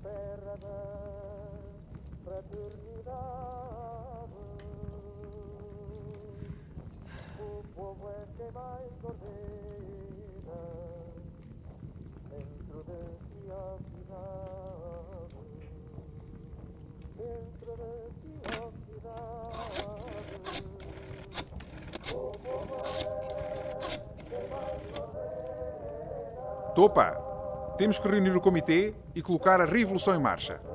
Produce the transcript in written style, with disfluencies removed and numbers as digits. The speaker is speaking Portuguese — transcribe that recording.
terra da fraternidade. O povo é quem mais ordena dentro da sua cidade. Dentro da sua cidade. O povo é quem mais ordena. Topa! Temos que reunir o comitê e colocar a revolução em marcha.